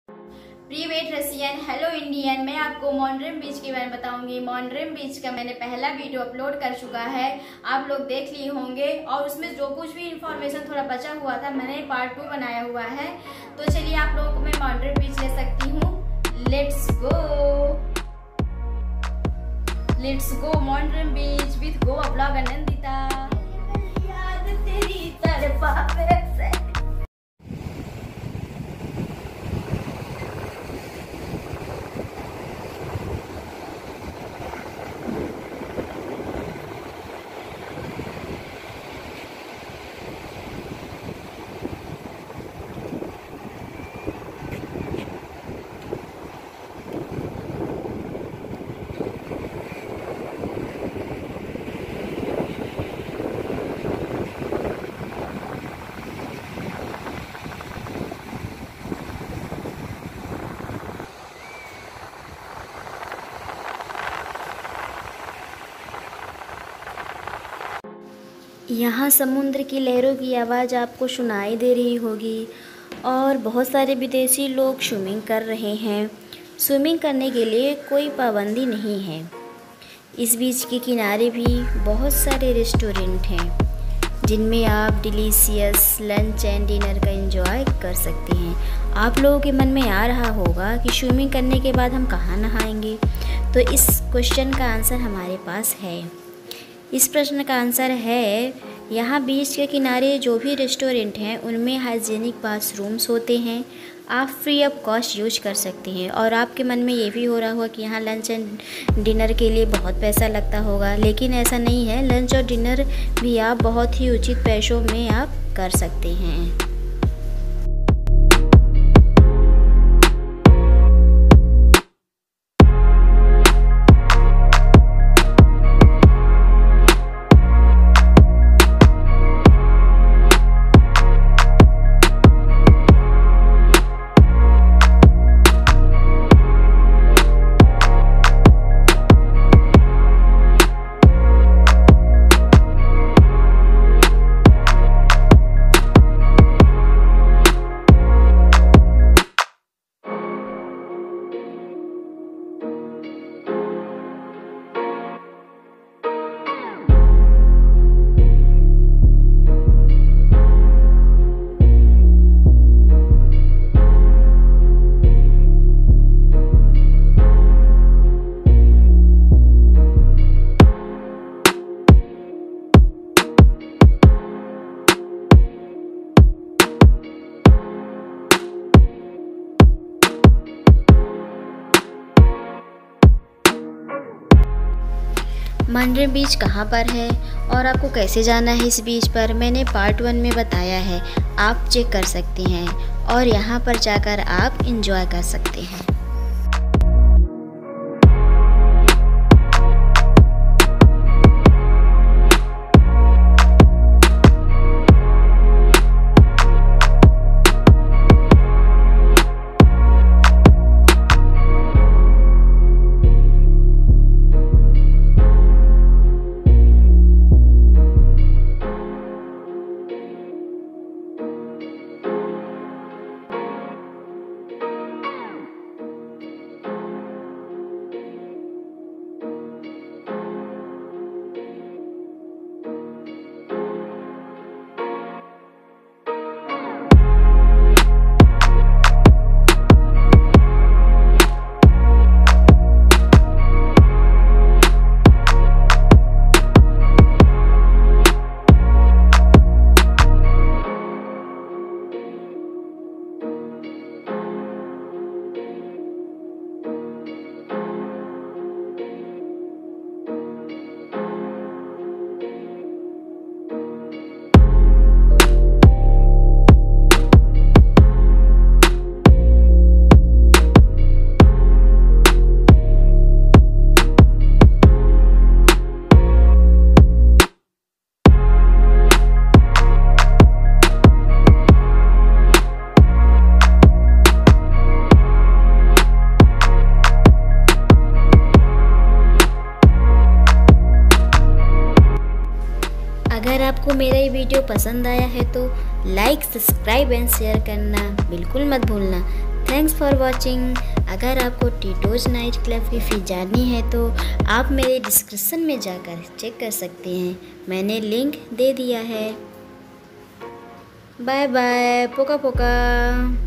प्रीवेट Russian, hello Indian. मैं आपको मॉन्ड्रेम बीच के बारे में बताऊंगी। मॉन्ड्रेम बीच का मैंने पहला वीडियो अपलोड कर चुका है, आप लोग देख लिए होंगे। और उसमें जो कुछ भी इंफॉर्मेशन थोड़ा बचा हुआ था मैंने पार्ट 2 बनाया हुआ है। तो चलिए आप लोगों को मैं मॉन्ड्रेम बीच ले सकती हूँ। Let's go Mandrem beach with Goa blogger Nandita. याद तेरी तरफ से यहाँ समुद्र की लहरों की आवाज़ आपको सुनाई दे रही होगी और बहुत सारे विदेशी लोग स्विमिंग कर रहे हैं। स्विमिंग करने के लिए कोई पाबंदी नहीं है। इस बीच के किनारे भी बहुत सारे रेस्टोरेंट हैं जिनमें आप डिलीशियस लंच एंड डिनर का एंजॉय कर सकते हैं। आप लोगों के मन में आ रहा होगा कि स्विमिंग करने के बाद हम कहाँ नहाएंगे, तो इस क्वेश्चन का आंसर हमारे पास है। इस प्रश्न का आंसर है, यहाँ बीच के किनारे जो भी रेस्टोरेंट हैं उनमें हाइजीनिक बाथरूम्स होते हैं। आप फ्री ऑफ कॉस्ट यूज कर सकते हैं। और आपके मन में ये भी हो रहा होगा कि यहाँ लंच एंड डिनर के लिए बहुत पैसा लगता होगा, लेकिन ऐसा नहीं है। लंच और डिनर भी आप बहुत ही उचित पैसों में आप कर सकते हैं। मॉन्ड्रेम बीच कहाँ पर है और आपको कैसे जाना है इस बीच पर, मैंने पार्ट 1 में बताया है। आप चेक कर सकते हैं और यहाँ पर जाकर आप एंजॉय कर सकते हैं। अगर आपको मेरा ये वीडियो पसंद आया है तो लाइक, सब्सक्राइब एंड शेयर करना बिल्कुल मत भूलना। Thanks for watching. अगर आपको टीटोज़ नाइट क्लब की फ़ी जाननी है तो आप मेरे डिस्क्रिप्शन में जाकर चेक कर सकते हैं, मैंने लिंक दे दिया है। बाय बाय, पोका पोका।